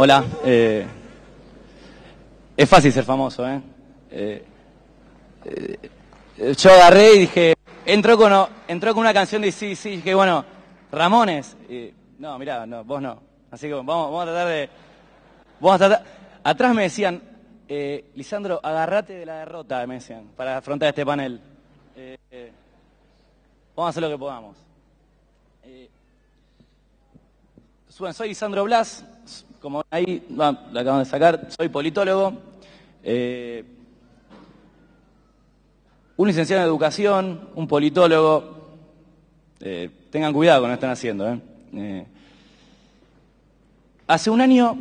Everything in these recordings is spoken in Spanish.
Hola. Es fácil ser famoso, ¿eh? Yo agarré y dije, entró con una canción de sí, dije, bueno, Ramones. No, mirá, no, vos no. Así que vamos a tratar de... Atrás me decían, Lisandro, agarrate de la derrota, me decían, para afrontar este panel. Vamos a hacer lo que podamos. Bueno, soy Lisandro Blas, como ahí lo acaban de sacar, soy politólogo, un licenciado en educación, un politólogo. Tengan cuidado con lo que están haciendo. Hace un año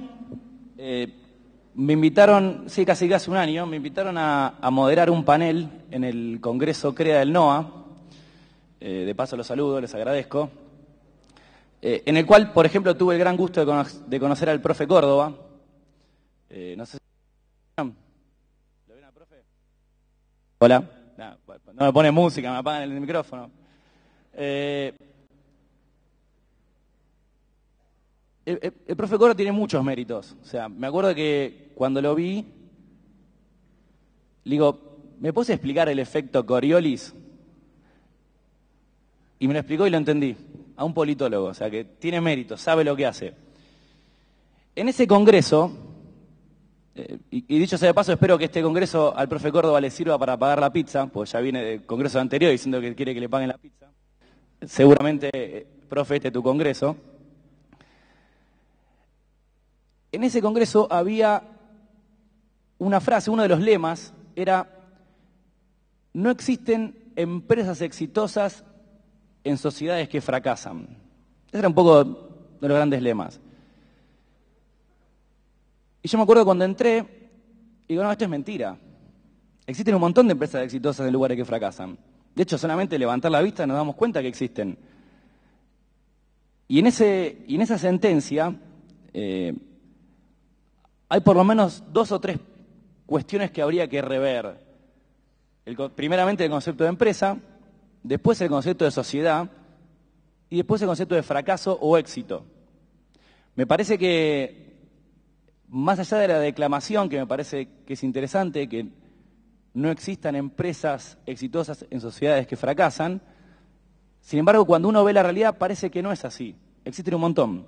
me invitaron, sí, casi un año, me invitaron a moderar un panel en el Congreso CREA del NOA. De paso los saludo, les agradezco. En el cual, por ejemplo, tuve el gran gusto de conocer al profe Córdoba. No sé si... ¿Lo ven al profe? Hola. No me pone música, me apagan el micrófono. El profe Córdoba tiene muchos méritos. O sea, me acuerdo que cuando lo vi, le digo, ¿me puedes explicar el efecto Coriolis? Y me lo explicó y lo entendí. A un politólogo, o sea, que tiene mérito, sabe lo que hace. En ese congreso, y dicho sea de paso, espero que este congreso al profe Córdoba le sirva para pagar la pizza, pues ya viene del congreso anterior diciendo que quiere que le paguen la pizza. Seguramente, profe, este es tu congreso. En ese congreso había una frase, uno de los lemas era: no existen empresas exitosas en sociedades que fracasan. Ese era un poco de los grandes lemas. Y yo me acuerdo cuando entré, y digo, no, esto es mentira. Existen un montón de empresas exitosas en lugares que fracasan. De hecho, solamente levantar la vista nos damos cuenta que existen. Y en esa sentencia hay por lo menos 2 o 3 cuestiones que habría que rever. Primeramente el concepto de empresa, después el concepto de sociedad y después el concepto de fracaso o éxito. Me parece que, más allá de la declamación, que me parece que es interesante, que no existan empresas exitosas en sociedades que fracasan, sin embargo, cuando uno ve la realidad parece que no es así. Existen un montón.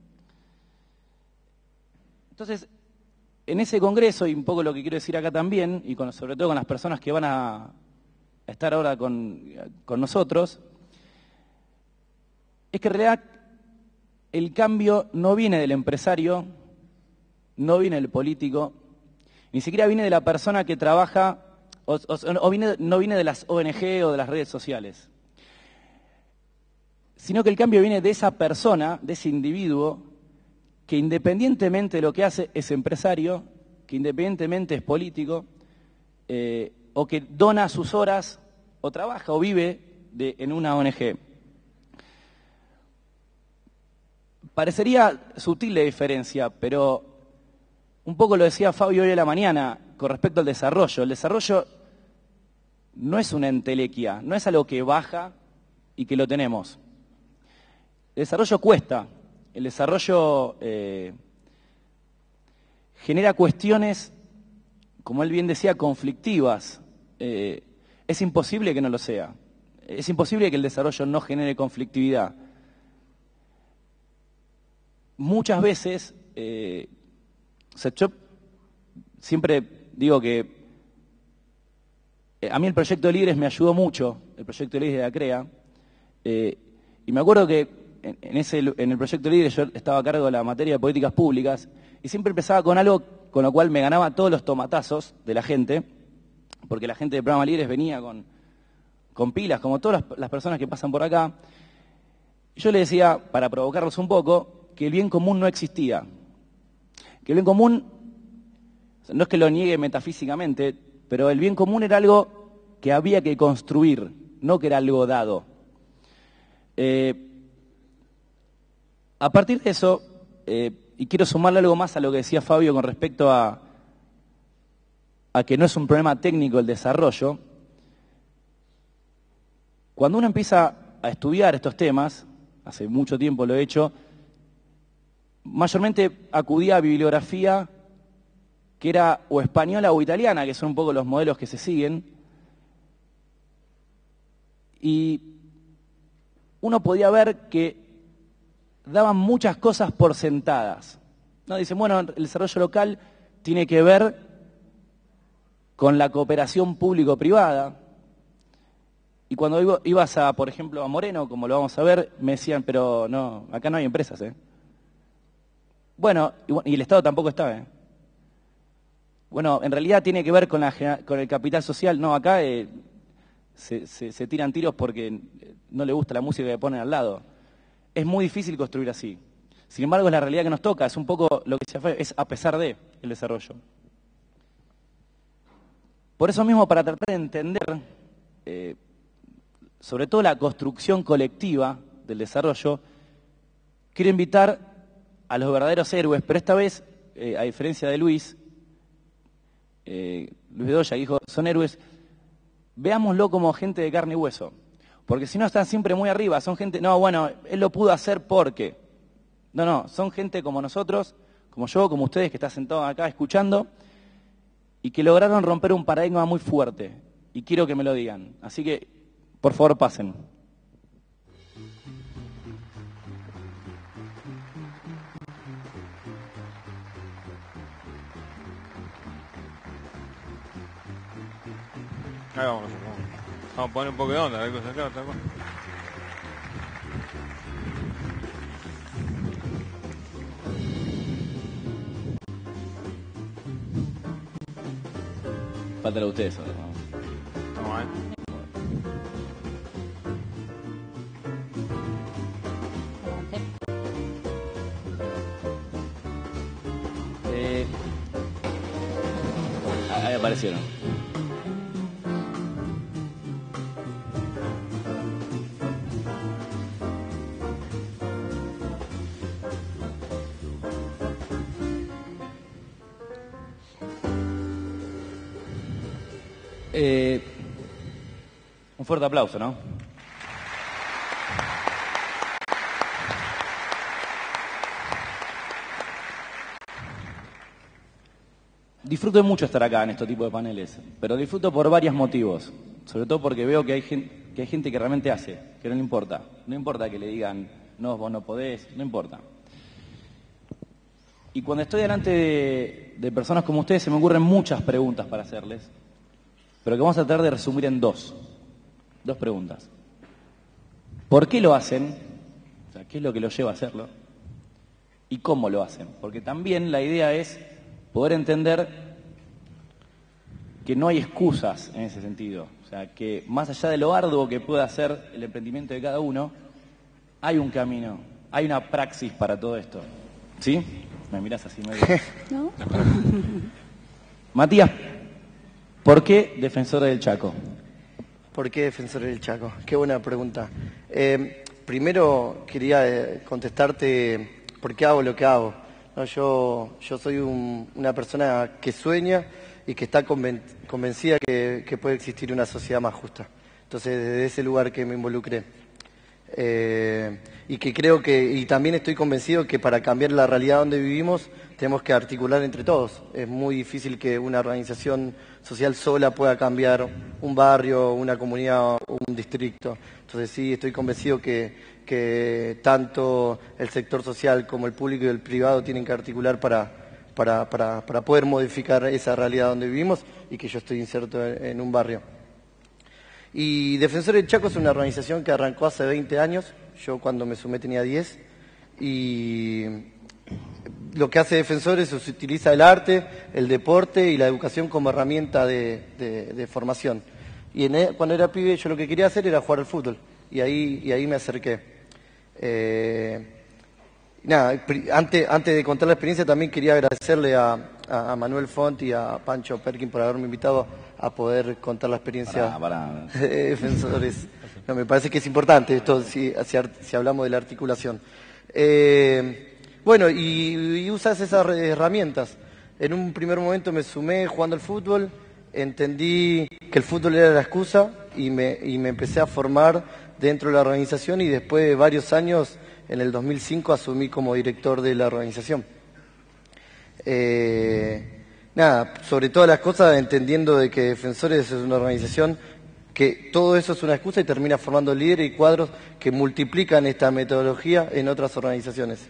Entonces, en ese congreso, y un poco lo que quiero decir acá también, y sobre todo con las personas que van a estar ahora con nosotros, es que en realidad el cambio no viene del empresario, no viene del político, ni siquiera viene de la persona que trabaja, no viene de las ONG o de las redes sociales, sino que el cambio viene de esa persona, de ese individuo, que independientemente de lo que hace es empresario, que independientemente es político, o que dona sus horas, o trabaja o vive en una ONG. Parecería sutil la diferencia, pero un poco lo decía Fabio hoy a la mañana con respecto al desarrollo. El desarrollo no es una entelequia, no es algo que baja y que lo tenemos. El desarrollo cuesta, el desarrollo genera cuestiones, como él bien decía, conflictivas. Es imposible que no lo sea. Es imposible que el desarrollo no genere conflictividad. Muchas veces, yo siempre digo que a mí el proyecto Libres me ayudó mucho, el proyecto Libres de la CREA, y me acuerdo que en el proyecto Libres yo estaba a cargo de la materia de políticas públicas, y siempre empezaba con algo con lo cual me ganaba todos los tomatazos de la gente, porque la gente de Programa Libres venía con pilas, como todas las personas que pasan por acá. Yo le decía, para provocarlos un poco, que el bien común no existía. Que el bien común, no es que lo niegue metafísicamente, pero el bien común era algo que había que construir, no que era algo dado. A partir de eso, y quiero sumarle algo más a lo que decía Fabio con respecto a que no es un problema técnico el desarrollo, cuando uno empieza a estudiar estos temas, hace mucho tiempo lo he hecho, mayormente acudía a bibliografía que era o española o italiana, que son un poco los modelos que se siguen, y uno podía ver que daban muchas cosas por sentadas, ¿no? Dicen, bueno, el desarrollo local tiene que ver con la cooperación público-privada. Y cuando ibas a, por ejemplo, a Moreno, como lo vamos a ver, me decían, pero no, acá no hay empresas, ¿eh? Bueno, y el Estado tampoco está, ¿eh? Bueno, en realidad tiene que ver con el capital social. No, acá se tiran tiros porque no le gusta la música que ponen al lado. Es muy difícil construir así. Sin embargo, es la realidad que nos toca. Es un poco lo que se hace, es a pesar de el desarrollo. Por eso mismo, para tratar de entender, sobre todo la construcción colectiva del desarrollo, quiero invitar a los verdaderos héroes, pero esta vez, a diferencia de Luis Bedoya dijo, son héroes, veámoslo como gente de carne y hueso. Porque si no están siempre muy arriba, son gente, no, bueno, él lo pudo hacer porque. No, son gente como nosotros, como yo, como ustedes que están sentados acá escuchando, y que lograron romper un paradigma muy fuerte. Y quiero que me lo digan. Así que, por favor, pasen. Ahí vamos a poner un poco de onda, hay cosas acá, otra cosa. Faltan a ustedes ahora, ¿no? Vamos a ver. Ahí aparecieron. Un fuerte aplauso, ¿no? Disfruto mucho estar acá en este tipo de paneles, pero disfruto por varios motivos. Sobre todo porque veo que hay gente que realmente hace, que no le importa. No importa que le digan, no, vos no podés, no importa. Y cuando estoy delante de personas como ustedes, se me ocurren muchas preguntas para hacerles, pero que vamos a tratar de resumir en dos preguntas. ¿Por qué lo hacen? O sea, ¿qué es lo que los lleva a hacerlo? ¿Y cómo lo hacen? Porque también la idea es poder entender que no hay excusas en ese sentido. O sea, que más allá de lo arduo que pueda ser el emprendimiento de cada uno, hay un camino, hay una praxis para todo esto. ¿Sí? Me mirás así medio. ¿No? Matías, ¿por qué Defensores del Chaco? ¿Por qué Defensores del Chaco? Qué buena pregunta. Primero quería contestarte por qué hago lo que hago. No, yo soy una persona que sueña y que está convencida que puede existir una sociedad más justa. Entonces, desde ese lugar que me involucré. Y que creo y también estoy convencido que para cambiar la realidad donde vivimos tenemos que articular entre todos. Es muy difícil que una organización social sola pueda cambiar un barrio, una comunidad, un distrito. Entonces sí, estoy convencido que tanto el sector social como el público y el privado tienen que articular para poder modificar esa realidad donde vivimos y que yo estoy inserto en un barrio. Y Defensores del Chaco es una organización que arrancó hace 20 años, yo cuando me sumé tenía 10, y lo que hace Defensores es utiliza el arte, el deporte y la educación como herramienta de formación. Y cuando era pibe yo lo que quería hacer era jugar al fútbol, y ahí me acerqué. Antes de contar la experiencia también quería agradecerle a Manuel Font y a Pancho Perkin por haberme invitado a poder contar la experiencia de Defensores. No, me parece que es importante esto si hablamos de la articulación. Bueno, y usas esas herramientas. En un primer momento me sumé jugando al fútbol, entendí que el fútbol era la excusa y me empecé a formar dentro de la organización y después de varios años en el 2005 asumí como director de la organización. Nada, sobre todas las cosas entendiendo de que Defensores es una organización que todo eso es una excusa y termina formando líderes y cuadros que multiplican esta metodología en otras organizaciones.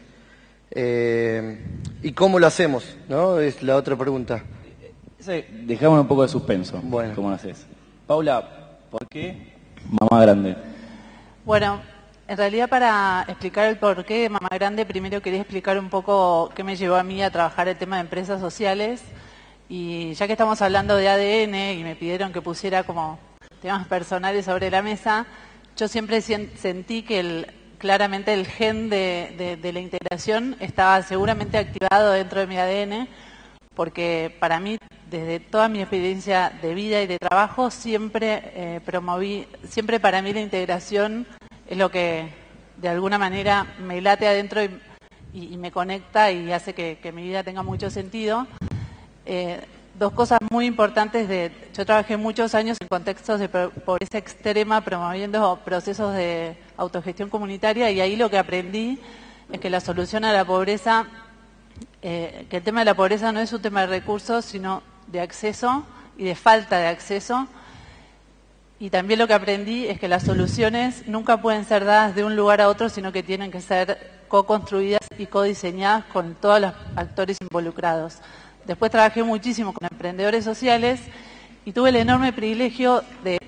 ¿Y cómo lo hacemos? ¿No? Es la otra pregunta. Dejamos un poco de suspenso. Bueno. ¿Cómo lo haces? Paula, ¿por qué Mamá Grande? Bueno, en realidad para explicar el porqué de Mamá Grande, primero quería explicar un poco qué me llevó a mí a trabajar el tema de empresas sociales. Y ya que estamos hablando de ADN y me pidieron que pusiera como temas personales sobre la mesa, yo siempre sentí que claramente el gen de la integración estaba seguramente activado dentro de mi ADN, porque para mí, desde toda mi experiencia de vida y de trabajo, siempre siempre para mí la integración es lo que de alguna manera me late adentro y me conecta y hace que mi vida tenga mucho sentido. Dos cosas muy importantes. Yo trabajé muchos años en contextos de pobreza extrema promoviendo procesos de autogestión comunitaria y ahí lo que aprendí es que la solución a la pobreza, que el tema de la pobreza no es un tema de recursos, sino de acceso y de falta de acceso. Y también lo que aprendí es que las soluciones nunca pueden ser dadas de un lugar a otro, sino que tienen que ser co-construidas y co-diseñadas con todos los actores involucrados. Después trabajé muchísimo con emprendedores sociales y tuve el enorme privilegio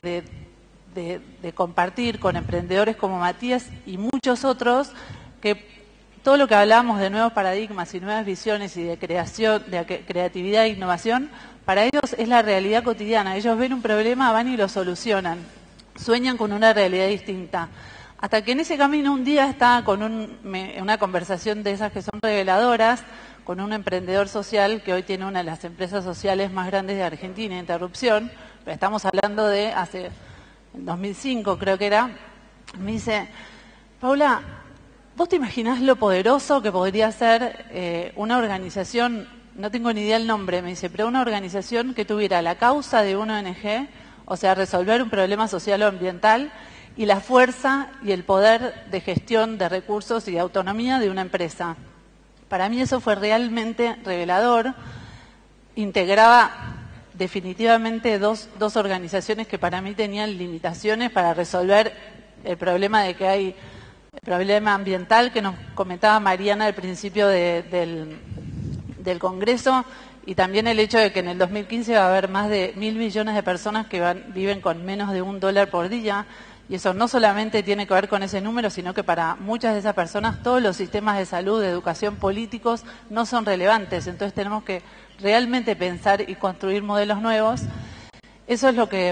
de compartir con emprendedores como Matías y muchos otros que todo lo que hablábamos de nuevos paradigmas y nuevas visiones y de creación, de creatividad e innovación, para ellos es la realidad cotidiana. Ellos ven un problema, van y lo solucionan, sueñan con una realidad distinta. Hasta que en ese camino un día estaba con una conversación de esas que son reveladoras, con un emprendedor social que hoy tiene una de las empresas sociales más grandes de Argentina, Interrupción, pero estamos hablando de hace 2005 creo que era. Me dice: Paula, ¿vos te imaginás lo poderoso que podría ser una organización, no tengo ni idea el nombre, me dice, pero una organización que tuviera la causa de una ONG, o sea, resolver un problema social o ambiental, y la fuerza y el poder de gestión de recursos y de autonomía de una empresa? Para mí eso fue realmente revelador. Integraba definitivamente dos organizaciones que para mí tenían limitaciones para resolver el problema de que hay el problema ambiental que nos comentaba Mariana al principio del Congreso, y también el hecho de que en el 2015 va a haber más de 1.000 millones de personas que viven con menos de $1 por día. Y eso no solamente tiene que ver con ese número, sino que para muchas de esas personas todos los sistemas de salud, de educación, políticos no son relevantes. Entonces tenemos que realmente pensar y construir modelos nuevos. Eso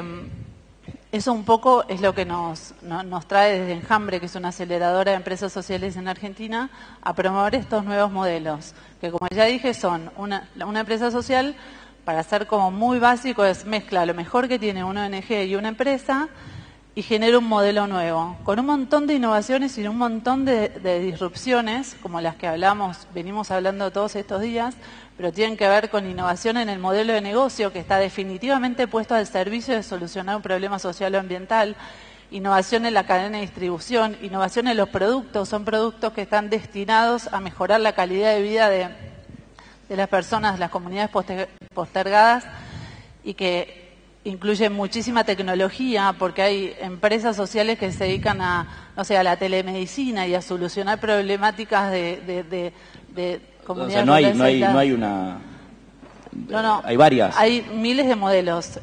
un poco es lo que nos trae desde Enjambre, que es una aceleradora de empresas sociales en Argentina, a promover estos nuevos modelos, que como ya dije son una empresa social, para ser como muy básico, es mezcla lo mejor que tiene una ONG y una empresa, y genera un modelo nuevo, con un montón de innovaciones y un montón de disrupciones, como las que venimos hablando todos estos días, pero tienen que ver con innovación en el modelo de negocio, que está definitivamente puesto al servicio de solucionar un problema social o ambiental, innovación en la cadena de distribución, innovación en los productos, son productos que están destinados a mejorar la calidad de vida de las personas, las comunidades postergadas, y que incluyen muchísima tecnología, porque hay empresas sociales que se dedican a la telemedicina y a solucionar problemáticas de comunidades. O sea, no hay una... No. Hay varias. Hay miles de modelos.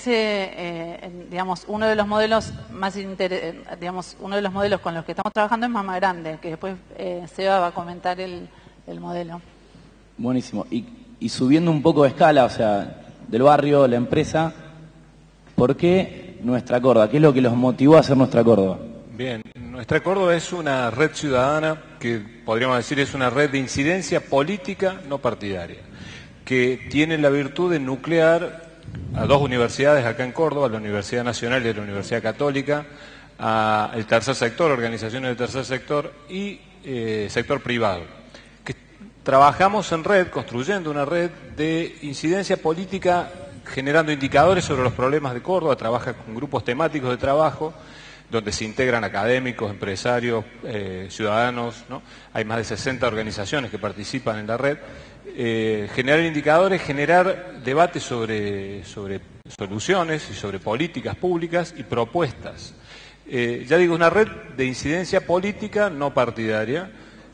Uno de los modelos uno de los modelos con los que estamos trabajando es Mamá Grande, que después Seba va a comentar el modelo. Buenísimo. Y subiendo un poco de escala, o sea, del barrio, la empresa, ¿por qué Nuestra Córdoba? ¿Qué es lo que los motivó a hacer Nuestra Córdoba? Bien, Nuestra Córdoba es una red ciudadana que podríamos decir es una red de incidencia política no partidaria, que tiene la virtud de nuclear a dos universidades acá en Córdoba, la Universidad Nacional y la Universidad Católica, al tercer sector, organizaciones del tercer sector y sector privado. Que trabajamos en red, construyendo una red de incidencia política, generando indicadores sobre los problemas de Córdoba, trabaja con grupos temáticos de trabajo, donde se integran académicos, empresarios, ciudadanos, ¿no? Hay más de 60 organizaciones que participan en la red. Generar indicadores, generar debates sobre soluciones y sobre políticas públicas y propuestas. Ya digo, una red de incidencia política no partidaria.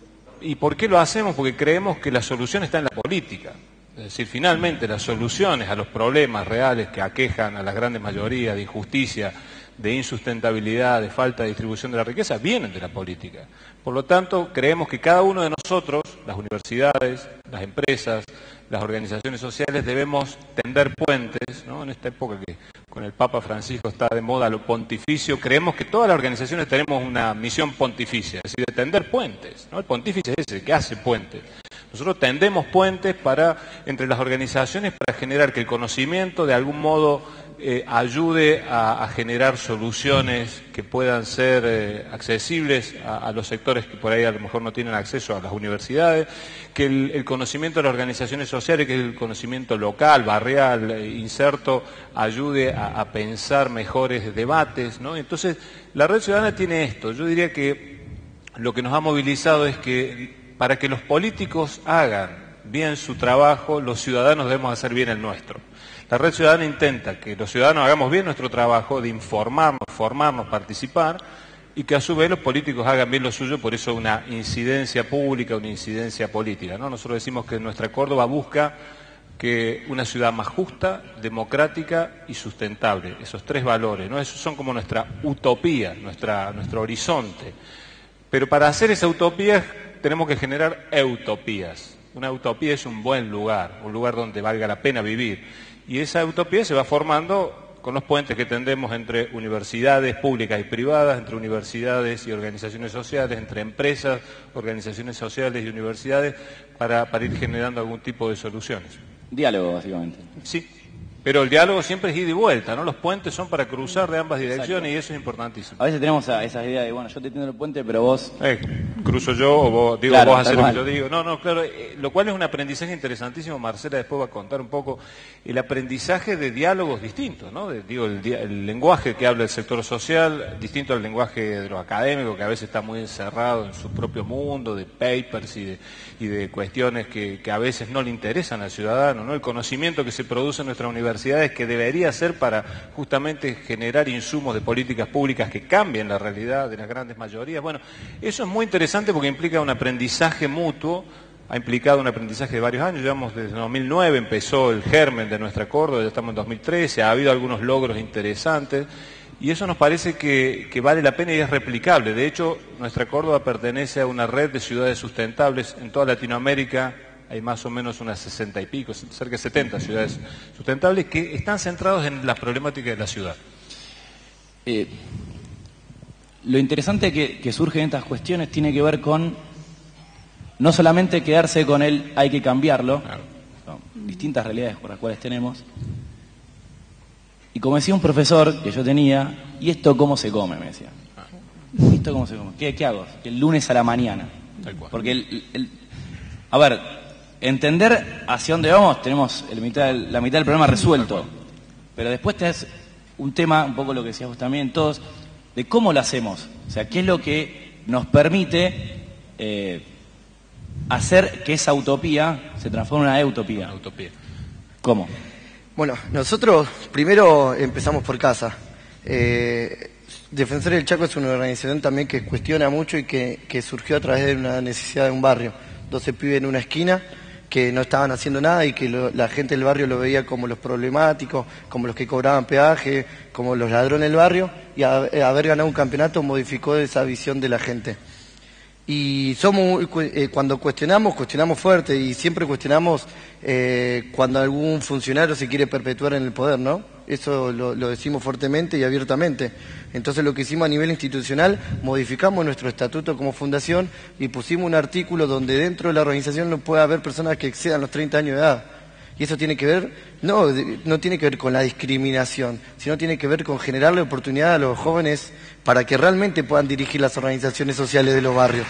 ¿Y por qué lo hacemos? Porque creemos que la solución está en la política. Es decir, finalmente las soluciones a los problemas reales que aquejan a las grandes mayorías de injusticia, de insustentabilidad, de falta de distribución de la riqueza, vienen de la política. Por lo tanto, creemos que cada uno de nosotros, las universidades, las empresas, las organizaciones sociales, debemos tender puentes, ¿no? En esta época que con el Papa Francisco está de moda lo pontificio, creemos que todas las organizaciones tenemos una misión pontificia, es decir, de tender puentes, ¿no? El pontífice es ese, el que hace puentes. Nosotros tendemos puentes entre las organizaciones para generar que el conocimiento de algún modo ayude a generar soluciones que puedan ser accesibles a los sectores que por ahí a lo mejor no tienen acceso a las universidades, que el conocimiento de las organizaciones sociales, que es el conocimiento local, barrial, inserto, ayude a pensar mejores debates, ¿no? Entonces, la Red Ciudadana tiene esto. Yo diría que lo que nos ha movilizado es que para que los políticos hagan bien su trabajo, los ciudadanos debemos hacer bien el nuestro. La Red Ciudadana intenta que los ciudadanos hagamos bien nuestro trabajo de informarnos, formarnos, participar, y que a su vez los políticos hagan bien lo suyo, por eso una incidencia pública, una incidencia política, ¿no? Nosotros decimos que nuestra Córdoba busca que una ciudad más justa, democrática y sustentable, esos tres valores, ¿no? Esos son como nuestra utopía, nuestro horizonte. Pero para hacer esa utopía tenemos que generar utopías. Una utopía es un buen lugar, un lugar donde valga la pena vivir. Y esa utopía se va formando con los puentes que tendemos entre universidades públicas y privadas, entre universidades y organizaciones sociales, entre empresas, organizaciones sociales y universidades, para ir generando algún tipo de soluciones. Diálogo, básicamente. Sí, pero el diálogo siempre es ida y vuelta, ¿no? Los puentes son para cruzar de ambas direcciones. Exacto. Y eso es importantísimo. A veces tenemos esas ideas de, bueno, yo te tiendo el puente, pero vos... cruzo yo o vos, digo, claro, vos haces lo que yo digo. No, claro, lo cual es un aprendizaje interesantísimo. Marcela después va a contar un poco el aprendizaje de diálogos distintos, ¿no? El lenguaje que habla el sector social, distinto al lenguaje de los académicos, que a veces está muy encerrado en su propio mundo, de papers y de cuestiones que a veces no le interesan al ciudadano, ¿no? El conocimiento que se produce en nuestras universidades, que debería ser para justamente generar insumos de políticas públicas que cambien la realidad de las grandes mayorías. Bueno, eso es muy interesante porque implica un aprendizaje mutuo, ha implicado un aprendizaje de varios años. Llevamos desde 2009, empezó el germen de nuestra Córdoba, ya estamos en 2013, ha habido algunos logros interesantes y eso nos parece que vale la pena y es replicable. De hecho, nuestra Córdoba pertenece a una red de ciudades sustentables en toda Latinoamérica. Hay más o menos unas 60 y pico, cerca de 70 ciudades sustentables que están centrados en las problemáticas de la ciudad. Lo interesante que surge en estas cuestiones tiene que ver con no solamente quedarse con el hay que cambiarlo, claro. Son distintas realidades por las cuales tenemos. Y como decía un profesor que yo tenía, ¿y esto cómo se come? Me decía. ¿Y esto cómo se come? ¿Qué hago? El lunes a la mañana. Tal cual. Porque a ver, entender hacia dónde vamos, tenemos la mitad del problema resuelto. Pero después tenés un tema, un poco lo que decías vos también, todos, de cómo lo hacemos. O sea, qué es lo que nos permite hacer que esa utopía se transforme en una utopía. Una utopía. ¿Cómo? Bueno, nosotros primero empezamos por casa. Defensores del Chaco es una organización también que cuestiona mucho y que surgió a través de una necesidad de un barrio. 12 pibes en una esquina que no estaban haciendo nada y que la gente del barrio lo veía como los problemáticos, como los que cobraban peaje, como los ladrones del barrio, y haber ganado un campeonato modificó esa visión de la gente. Y cuando cuestionamos fuerte y siempre cuestionamos cuando algún funcionario se quiere perpetuar en el poder, ¿no? Eso lo decimos fuertemente y abiertamente. Entonces lo que hicimos a nivel institucional, modificamos nuestro estatuto como fundación y pusimos un artículo donde dentro de la organización no puede haber personas que excedan los 30 años de edad. Y eso tiene que ver, no tiene que ver con la discriminación, sino tiene que ver con generarle oportunidad a los jóvenes para que realmente puedan dirigir las organizaciones sociales de los barrios.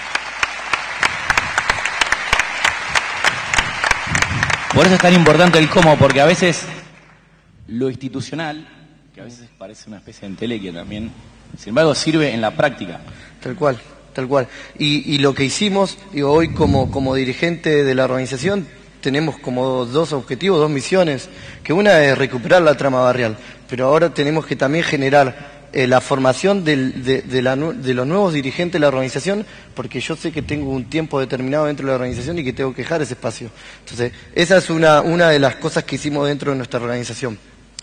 Por eso es tan importante el cómo, porque a veces lo institucional, que a veces parece una especie de entelequia también, Sin embargo, sirve en la práctica. Tal cual, tal cual. Y lo que hicimos, digo, hoy como dirigente de la organización, tenemos como dos objetivos, dos misiones, que una es recuperar la trama barrial, pero ahora tenemos que también generar la formación de los nuevos dirigentes de la organización, porque yo sé que tengo un tiempo determinado dentro de la organización y que tengo que dejar ese espacio. Entonces, esa es una de las cosas que hicimos dentro de nuestra organización.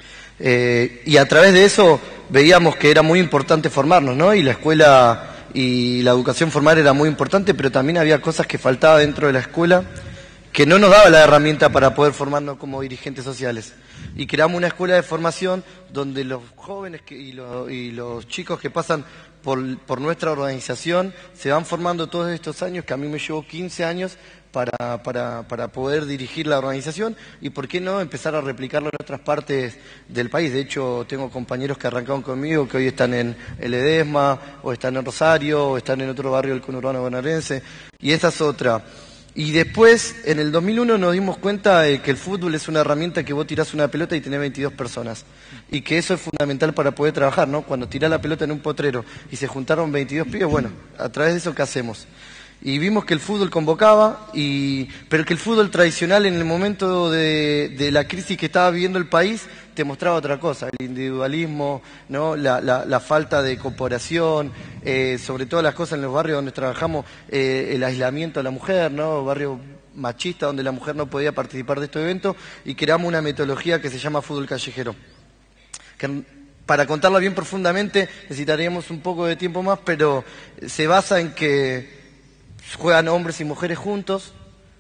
Y a través de eso veíamos que era muy importante formarnos, ¿no? Y la escuela y la educación formal era muy importante, pero también había cosas que faltaba dentro de la escuela que no nos daba la herramienta para poder formarnos como dirigentes sociales. Y creamos una escuela de formación donde los jóvenes y los chicos que pasan por nuestra organización se van formando todos estos años, que a mí me llevó 15 años para poder dirigir la organización, y por qué no empezar a replicarlo en otras partes del país. De hecho, tengo compañeros que arrancaron conmigo que hoy están en Ledesma, o están en Rosario, o están en otro barrio del conurbano bonaerense, y esta es otra. Y después, en el 2001 nos dimos cuenta de que el fútbol es una herramienta que vos tirás una pelota y tenés 22 personas. Y que eso es fundamental para poder trabajar, ¿no? Cuando tirás la pelota en un potrero y se juntaron 22 pibes, bueno, a través de eso, ¿qué hacemos? Y vimos que el fútbol convocaba, pero que el fútbol tradicional en el momento de la crisis que estaba viviendo el país te mostraba otra cosa, el individualismo, ¿no? La falta de cooperación, sobre todo las cosas en los barrios donde trabajamos, el aislamiento de la mujer, ¿no? Barrio machista donde la mujer no podía participar de estos eventos, y creamos una metodología que se llama fútbol callejero. Para contarla bien profundamente necesitaríamos un poco de tiempo más, pero se basa en que juegan hombres y mujeres juntos,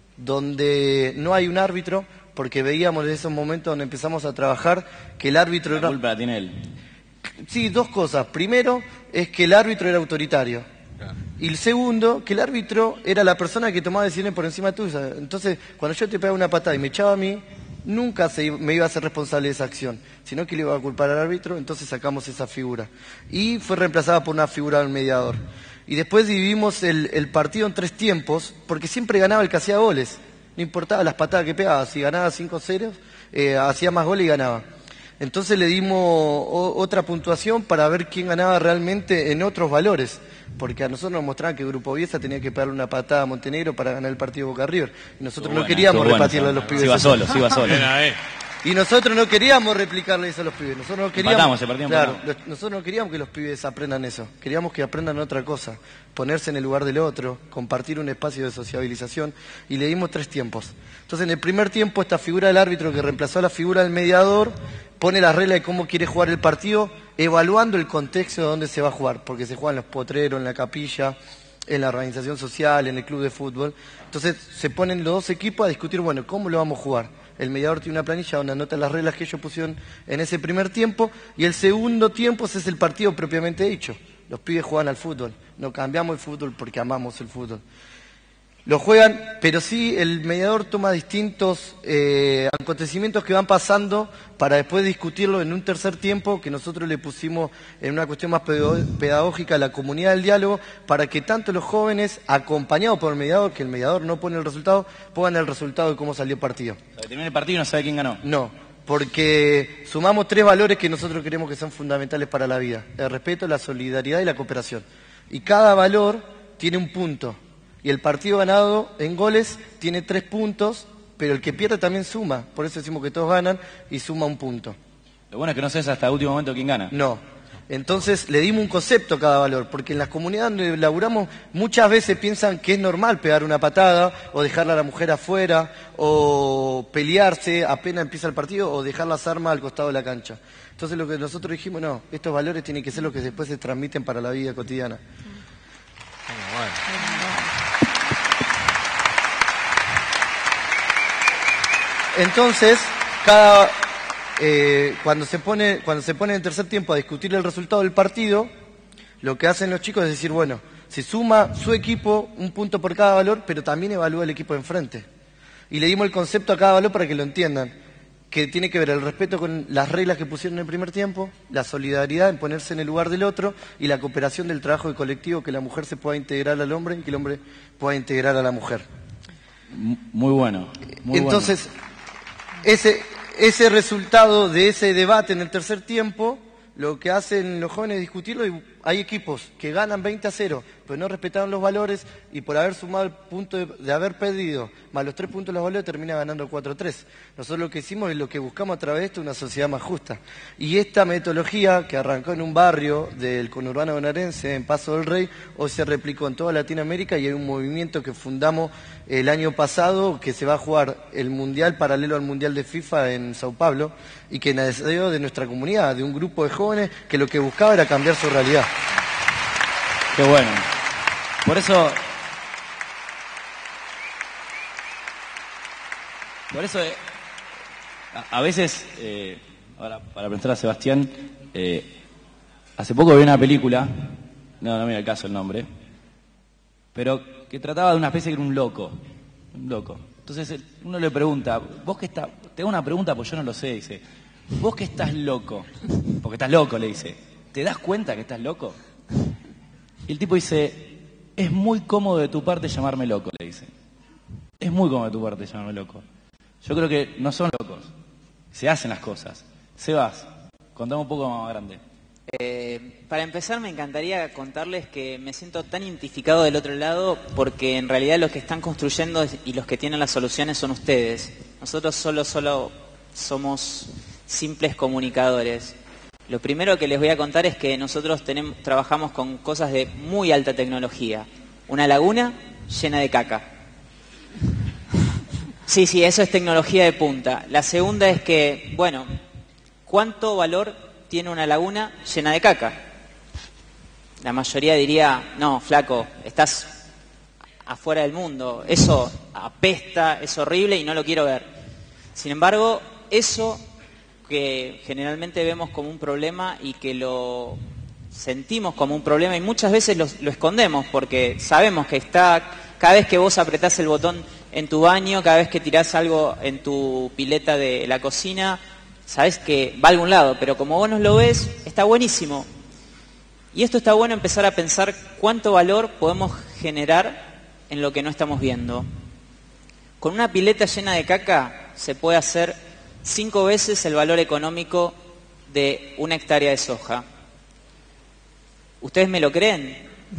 donde no hay un árbitro, porque veíamos en esos momentos donde empezamos a trabajar que el árbitro era... La culpa la tiene él. Sí, dos cosas. Primero, es que el árbitro era autoritario. Claro. Y el segundo, que el árbitro era la persona que tomaba decisiones por encima tuya. Entonces, cuando yo te pegaba una patada y me echaba a mí, nunca me iba a ser responsable de esa acción, sino que le iba a culpar al árbitro. Entonces sacamos esa figura. Y fue reemplazada por una figura del mediador. Y después dividimos el partido en 3 tiempos, porque siempre ganaba el que hacía goles. No importaba las patadas que pegaba, si ganaba 5-0, hacía más goles y ganaba. Entonces le dimos otra puntuación para ver quién ganaba realmente en otros valores, porque a nosotros nos mostraban que Grupo Bielsa tenía que pegarle una patada a Montenegro para ganar el partido Boca River. Y nosotros no queríamos repartirle a los pibes. Se iba solo, se iba solo. Y nosotros no queríamos replicarle eso a los pibes. Nosotros no queríamos, claro, nosotros no queríamos que los pibes aprendan eso. Queríamos que aprendan otra cosa, ponerse en el lugar del otro, compartir un espacio de sociabilización, y le dimos 3 tiempos. Entonces, en el primer tiempo, esta figura del árbitro que reemplazó a la figura del mediador pone las reglas de cómo quiere jugar el partido, evaluando el contexto de dónde se va a jugar, porque se juega en los potreros, en la capilla, en la organización social, en el club de fútbol. Entonces, se ponen los dos equipos a discutir, bueno, ¿cómo lo vamos a jugar? El mediador tiene una planilla donde anota las reglas que ellos pusieron en ese primer tiempo, y el segundo tiempo ese es el partido propiamente dicho. Los pibes juegan al fútbol, no cambiamos el fútbol porque amamos el fútbol. Lo juegan, pero sí el mediador toma distintos acontecimientos que van pasando para después discutirlo en un tercer tiempo, que nosotros le pusimos en una cuestión más pedagógica, la comunidad del diálogo, para que tanto los jóvenes, acompañados por el mediador, que el mediador no pone el resultado, pongan el resultado de cómo salió el partido. O sea, que termina el partido y no sabe quién ganó. No, porque sumamos 3 valores que nosotros creemos que son fundamentales para la vida: el respeto, la solidaridad y la cooperación. Y cada valor tiene un punto. Y el partido ganado en goles tiene 3 puntos, pero el que pierde también suma. Por eso decimos que todos ganan y suma 1 punto. Lo bueno es que no sabes hasta el último momento quién gana. No. Entonces le dimos un concepto a cada valor, porque en las comunidades donde laburamos muchas veces piensan que es normal pegar una patada, o dejarla a la mujer afuera, o pelearse apenas empieza el partido, o dejar las armas al costado de la cancha. Entonces lo que nosotros dijimos, no, estos valores tienen que ser los que después se transmiten para la vida cotidiana. Entonces, cuando se pone en el tercer tiempo a discutir el resultado del partido, lo que hacen los chicos es decir, bueno, se suma su equipo 1 punto por cada valor, pero también evalúa el equipo de enfrente. Y le dimos el concepto a cada valor para que lo entiendan, que tiene que ver el respeto con las reglas que pusieron en el primer tiempo, la solidaridad en ponerse en el lugar del otro, y la cooperación del trabajo de colectivo, que la mujer se pueda integrar al hombre y que el hombre pueda integrar a la mujer. Muy bueno. Muy Entonces, ese resultado de ese debate en el tercer tiempo, lo que hacen los jóvenes es discutirlo y hay equipos que ganan 20-0, pero no respetaron los valores y por haber sumado el punto de haber perdido, más los 3 puntos de los valores, termina ganando 4-3. Nosotros lo que hicimos es lo que buscamos a través de esto, una sociedad más justa. Y esta metodología que arrancó en un barrio del conurbano bonaerense, en Paso del Rey, hoy se replicó en toda Latinoamérica y hay un movimiento que fundamos el año pasado que se va a jugar el Mundial paralelo al Mundial de FIFA en Sao Paulo y que nació de nuestra comunidad, de un grupo de jóvenes que lo que buscaba era cambiar su realidad. Qué bueno. Por eso a veces, ahora para presentar a Sebastián, hace poco vi una película, no me da el caso el nombre, pero que trataba de una especie que era un loco. Entonces uno le pregunta, vos que estás, te hago una pregunta porque yo no lo sé, dice, vos que estás loco, porque estás loco, le dice, ¿te das cuenta que estás loco? Y el tipo dice, es muy cómodo de tu parte llamarme loco, le dice. Es muy cómodo de tu parte llamarme loco. Yo creo que no son locos, se hacen las cosas. Sebas, contame un poco más grande. Para empezar me encantaría contarles que me siento tan identificado del otro lado porque en realidad los que están construyendo y los que tienen las soluciones son ustedes. Nosotros solo somos simples comunicadores. Lo primero que les voy a contar es que nosotros trabajamos con cosas de muy alta tecnología. Una laguna llena de caca. Sí, eso es tecnología de punta. La segunda es que, bueno, ¿cuánto valor tiene una laguna llena de caca? La mayoría diría, no, flaco, estás afuera del mundo. Eso apesta, es horrible y no lo quiero ver. Sin embargo, eso que generalmente vemos como un problema y que lo sentimos como un problema y muchas veces lo escondemos porque sabemos que está, cada vez que vos apretás el botón en tu baño, cada vez que tirás algo en tu pileta de la cocina, sabés que va a algún lado, pero como vos no lo ves, está buenísimo. Y esto está bueno empezar a pensar cuánto valor podemos generar en lo que no estamos viendo. Con una pileta llena de caca se puede hacer 5 veces el valor económico de 1 hectárea de soja. ¿Ustedes me lo creen?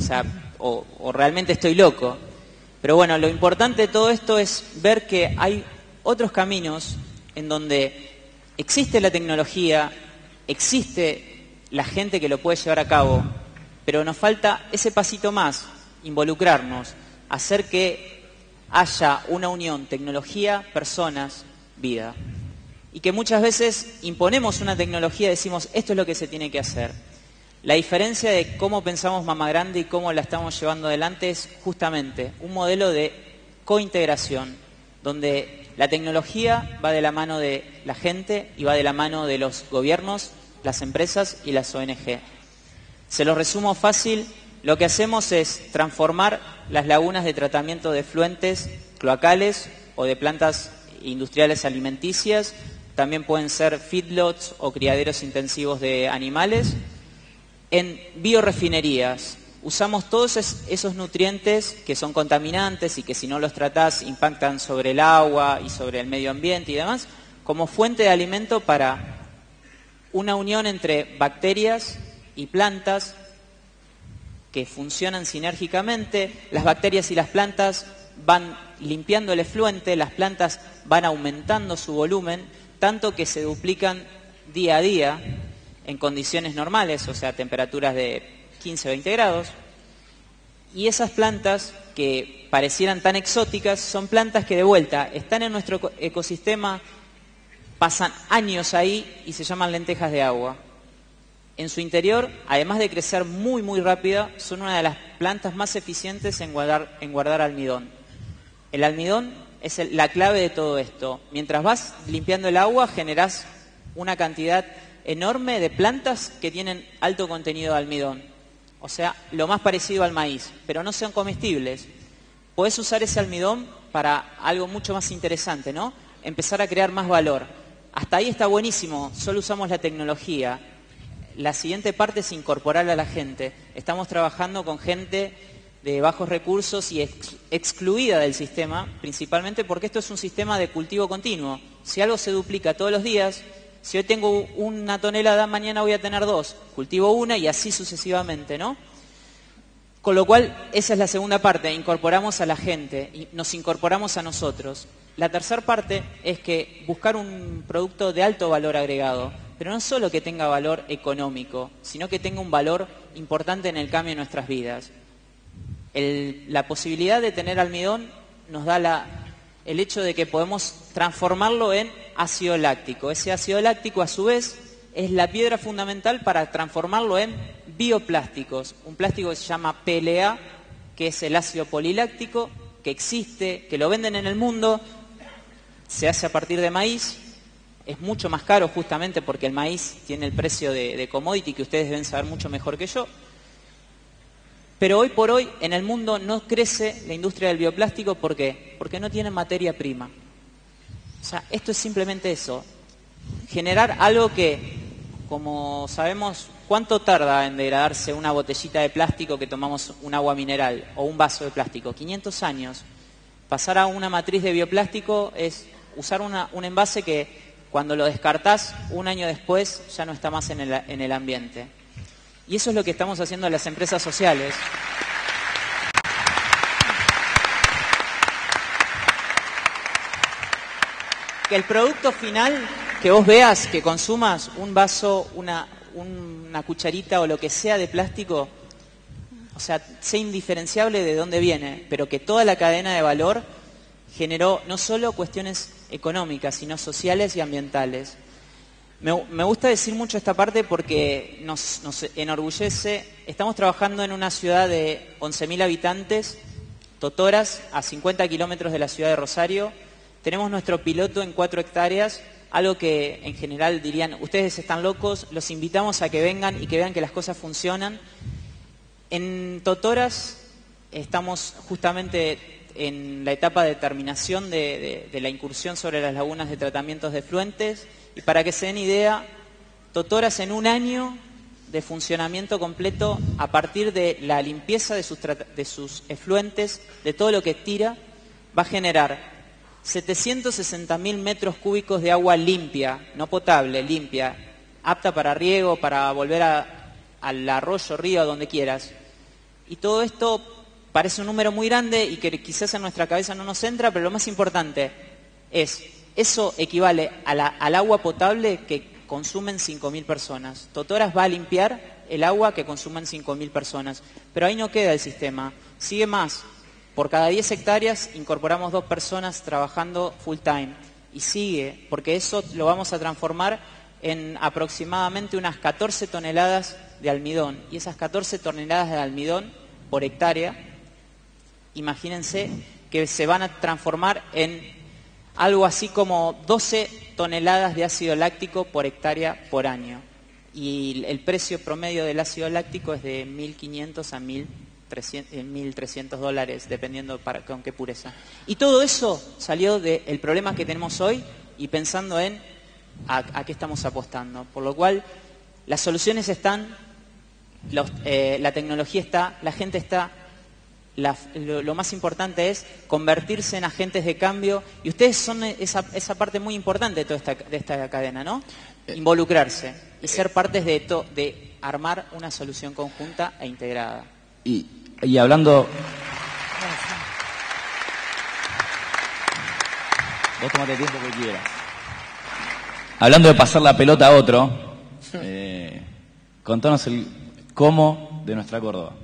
O realmente estoy loco. Pero bueno, lo importante de todo esto es ver que hay otros caminos en donde existe la tecnología, existe la gente que lo puede llevar a cabo, pero nos falta ese pasito más, involucrarnos, hacer que haya una unión, tecnología, personas, vida. Y que muchas veces imponemos una tecnología y decimos, esto es lo que se tiene que hacer. La diferencia de cómo pensamos Mama Grande y cómo la estamos llevando adelante es justamente un modelo de cointegración, donde la tecnología va de la mano de la gente y va de la mano de los gobiernos, las empresas y las ONG. Se lo resumo fácil, lo que hacemos es transformar las lagunas de tratamiento de efluentes cloacales o de plantas industriales alimenticias, también pueden ser feedlots o criaderos intensivos de animales, en biorefinerías. Usamos todos esos nutrientes que son contaminantes y que si no los tratás impactan sobre el agua y sobre el medio ambiente y demás, como fuente de alimento para una unión entre bacterias y plantas que funcionan sinérgicamente. Las bacterias y las plantas van limpiando el efluente, las plantas van aumentando su volumen, tanto que se duplican día a día en condiciones normales, o sea, temperaturas de 15-20 grados. Y esas plantas que parecieran tan exóticas son plantas que de vuelta están en nuestro ecosistema, pasan años ahí y se llaman lentejas de agua. En su interior, además de crecer muy muy rápida, son una de las plantas más eficientes en guardar almidón. El almidón es la clave de todo esto. Mientras vas limpiando el agua, generás una cantidad enorme de plantas que tienen alto contenido de almidón. O sea, lo más parecido al maíz, pero no son comestibles. Podés usar ese almidón para algo mucho más interesante, ¿no? Empezar a crear más valor. Hasta ahí está buenísimo, solo usamos la tecnología. La siguiente parte es incorporar a la gente. Estamos trabajando con gente de bajos recursos y excluida del sistema, principalmente porque esto es un sistema de cultivo continuo. Si algo se duplica todos los días, Si hoy tengo una tonelada, mañana voy a tener 2. Cultivo una y así sucesivamente, ¿no? Con lo cual, esa es la segunda parte, incorporamos a la gente, y nos incorporamos a nosotros. La tercera parte es que buscar un producto de alto valor agregado, pero no solo que tenga valor económico, sino que tenga un valor importante en el cambio de nuestras vidas. La posibilidad de tener almidón nos da el hecho de que podemos transformarlo en ácido láctico. Ese ácido láctico, a su vez, es la piedra fundamental para transformarlo en bioplásticos. Un plástico que se llama PLA, que es el ácido poliláctico, que existe, que lo venden en el mundo, se hace a partir de maíz, es mucho más caro justamente porque el maíz tiene el precio de commodity, que ustedes deben saber mucho mejor que yo. Pero hoy por hoy en el mundo no crece la industria del bioplástico, ¿por qué? Porque no tiene materia prima. O sea, esto es simplemente eso, generar algo que, como sabemos, ¿cuánto tarda en degradarse una botellita de plástico que tomamos un agua mineral o un vaso de plástico? 500 años. Pasar a una matriz de bioplástico es usar un envase que cuando lo descartás, un año después ya no está más en el ambiente. Y eso es lo que estamos haciendo en las empresas sociales. Que el producto final que vos veas, que consumas un vaso, una cucharita o lo que sea de plástico, o sea, sea indiferenciable de dónde viene, pero que toda la cadena de valor generó no solo cuestiones económicas, sino sociales y ambientales. Me gusta decir mucho esta parte porque nos enorgullece. Estamos trabajando en una ciudad de 11.000 habitantes, Totoras, a 50 kilómetros de la ciudad de Rosario. Tenemos nuestro piloto en 4 hectáreas, algo que en general dirían, ustedes están locos, los invitamos a que vengan y que vean que las cosas funcionan. En Totoras estamos justamente en la etapa de terminación de la incursión sobre las lagunas de tratamientos de efluentes, y para que se den idea, Totoras en un año de funcionamiento completo, a partir de la limpieza de sus efluentes, de todo lo que tira, va a generar 760.000 metros cúbicos de agua limpia, no potable, limpia, apta para riego, para volver al arroyo, río, a donde quieras. Y todo esto parece un número muy grande y que quizás en nuestra cabeza no nos entra, pero lo más importante es, eso equivale al agua potable que consumen 5.000 personas. Totoras va a limpiar el agua que consumen 5.000 personas. Pero ahí no queda el sistema, sigue más. Por cada 10 hectáreas incorporamos 2 personas trabajando full time. Y sigue, porque eso lo vamos a transformar en aproximadamente unas 14 toneladas de almidón. Y esas 14 toneladas de almidón por hectárea, imagínense que se van a transformar en algo así como 12 toneladas de ácido láctico por hectárea por año. Y el precio promedio del ácido láctico es de $1.500 a $1.300, dependiendo con qué pureza. Y todo eso salió del problema que tenemos hoy y pensando en a qué estamos apostando. Por lo cual, las soluciones están, la tecnología está, la gente está. Lo más importante es convertirse en agentes de cambio, y ustedes son esa parte muy importante de toda esta cadena, ¿no? Involucrarse y ser partes de armar una solución conjunta e integrada. Y hablando... Vos tomate tiempo que quieras. Hablando de pasar la pelota a otro, contanos el cómo de nuestra Córdoba.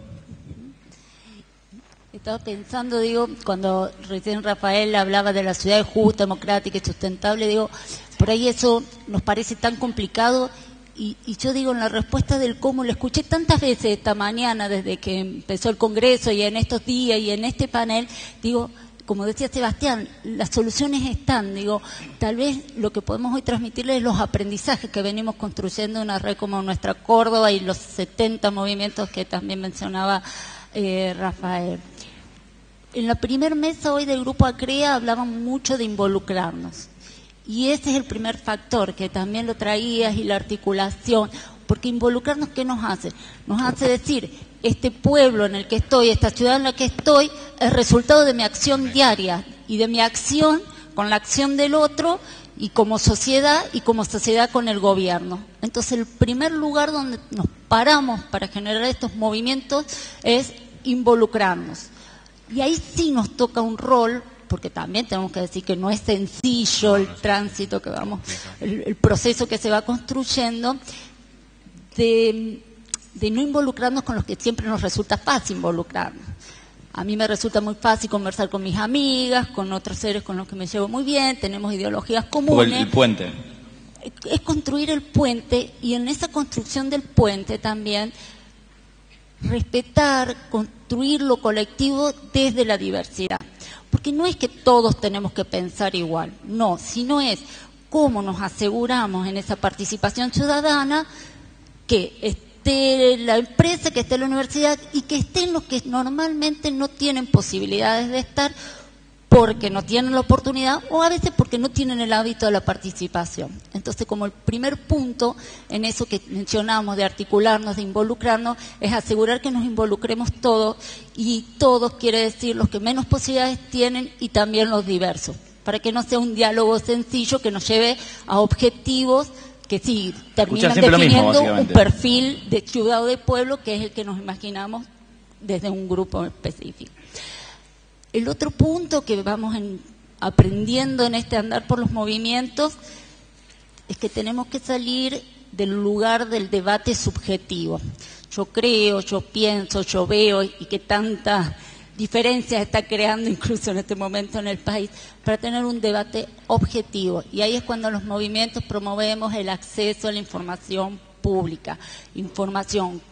Estaba pensando, digo, cuando recién Rafael hablaba de la ciudad justa, democrática y sustentable, digo, por ahí eso nos parece tan complicado, y yo digo, en la respuesta del cómo, lo escuché tantas veces esta mañana, desde que empezó el Congreso y en estos días y en este panel, digo, como decía Sebastián, las soluciones están, digo, tal vez lo que podemos hoy transmitirles es los aprendizajes que venimos construyendo en una red como nuestra Córdoba y los 70 movimientos que también mencionaba Rafael. En la primer mesa hoy del Grupo ACREA hablaban mucho de involucrarnos. Y ese es el primer factor, que también lo traías, y la articulación. Porque involucrarnos, ¿qué nos hace? Nos hace decir, este pueblo en el que estoy, esta ciudad en la que estoy, es resultado de mi acción diaria. Y de mi acción, con la acción del otro, y como sociedad con el gobierno. Entonces el primer lugar donde nos paramos para generar estos movimientos es involucrarnos. Y ahí sí nos toca un rol, porque también tenemos que decir que no es sencillo el tránsito que vamos, el proceso que se va construyendo, de no involucrarnos con los que siempre nos resulta fácil involucrarnos. A mí me resulta muy fácil conversar con mis amigas, con otros seres con los que me llevo muy bien, tenemos ideologías comunes. El puente. Es construir el puente, y en esa construcción del puente también respetar, construir lo colectivo desde la diversidad. Porque no es que todos tenemos que pensar igual, no, sino es cómo nos aseguramos en esa participación ciudadana que esté la empresa, que esté la universidad y que estén los que normalmente no tienen posibilidades de estar porque no tienen la oportunidad o a veces porque no tienen el hábito de la participación. Entonces, como el primer punto en eso que mencionamos de articularnos, de involucrarnos, es asegurar que nos involucremos todos, y todos quiere decir los que menos posibilidades tienen y también los diversos, para que no sea un diálogo sencillo que nos lleve a objetivos que sí terminan definiendo un perfil de ciudad o de pueblo que es el que nos imaginamos desde un grupo específico. El otro punto que vamos aprendiendo en este andar por los movimientos es que tenemos que salir del lugar del debate subjetivo. Yo creo, yo pienso, yo veo, y que tanta diferencia está creando incluso en este momento en el país, para tener un debate objetivo. Y ahí es cuando los movimientos promovemos el acceso a la información pública, información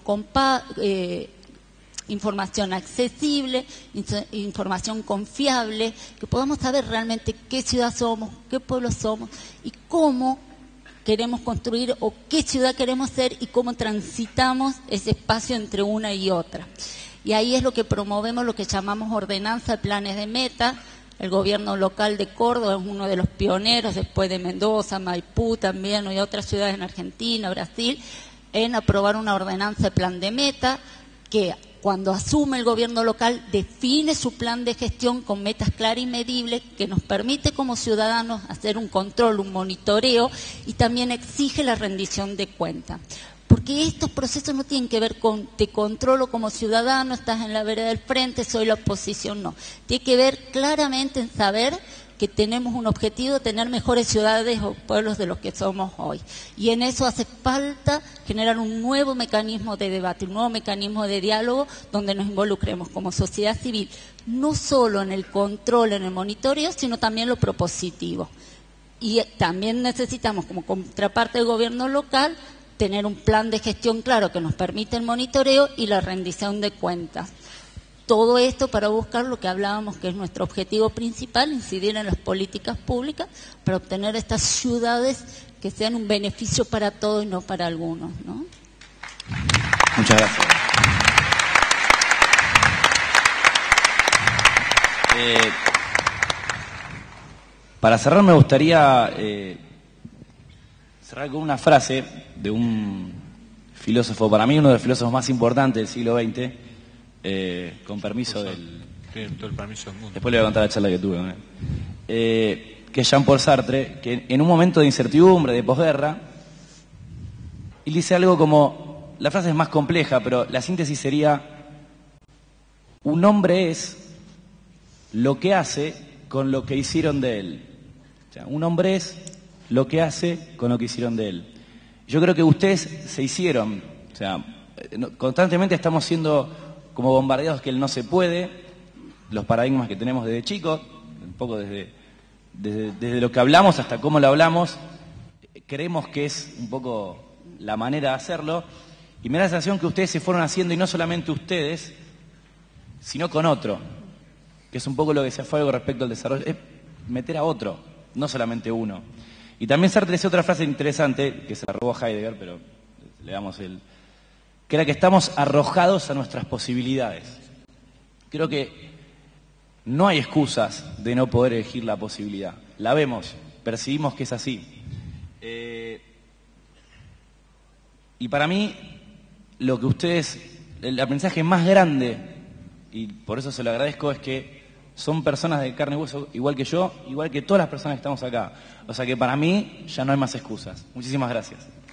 información accesible, información confiable, que podamos saber realmente qué ciudad somos, qué pueblo somos y cómo queremos construir o qué ciudad queremos ser y cómo transitamos ese espacio entre una y otra. Y ahí es lo que promovemos, lo que llamamos ordenanza de planes de meta. El gobierno local de Córdoba es uno de los pioneros, después de Mendoza, Maipú también, y otras ciudades en Argentina, Brasil, en aprobar una ordenanza de plan de meta que cuando asume el gobierno local define su plan de gestión con metas claras y medibles que nos permite como ciudadanos hacer un control, un monitoreo, y también exige la rendición de cuentas. Porque estos procesos no tienen que ver con te controlo como ciudadano, estás en la vereda del frente, soy la oposición, no. Tiene que ver claramente en saber que tenemos un objetivo de tener mejores ciudades o pueblos de los que somos hoy. Y en eso hace falta generar un nuevo mecanismo de debate, un nuevo mecanismo de diálogo donde nos involucremos como sociedad civil, no solo en el control, en el monitoreo, sino también lo propositivo. Y también necesitamos, como contraparte del gobierno local, tener un plan de gestión claro que nos permite el monitoreo y la rendición de cuentas. Todo esto para buscar lo que hablábamos que es nuestro objetivo principal, incidir en las políticas públicas para obtener estas ciudades que sean un beneficio para todos y no para algunos, ¿no? Muchas gracias. Para cerrar me gustaría cerrar con una frase de un filósofo, para mí uno de los filósofos más importantes del siglo XX, con permiso del... Todo el permiso del mundo. Después le voy a contar la charla que tuve, que es Jean-Paul Sartre, que en un momento de incertidumbre, de posguerra, él dice algo como, la frase es más compleja, pero la síntesis sería, un hombre es lo que hace con lo que hicieron de él. O sea, un hombre es lo que hace con lo que hicieron de él. Yo creo que ustedes se hicieron, o sea, constantemente estamos siendo como bombardeados que él no se puede, los paradigmas que tenemos desde chicos, un poco desde lo que hablamos hasta cómo lo hablamos, creemos que es un poco la manera de hacerlo, y me da la sensación que ustedes se fueron haciendo, y no solamente ustedes, sino con otro, que es un poco lo que se fue algo respecto al desarrollo, es meter a otro, no solamente uno. Y también Sartre decía otra frase interesante, que se la robó Heidegger, pero le damos que era que estamos arrojados a nuestras posibilidades. Creo que no hay excusas de no poder elegir la posibilidad. La vemos, percibimos que es así. Y para mí, lo que ustedes, el aprendizaje más grande, y por eso se lo agradezco, es que son personas de carne y hueso igual que yo, igual que todas las personas que estamos acá. O sea que para mí ya no hay más excusas. Muchísimas gracias.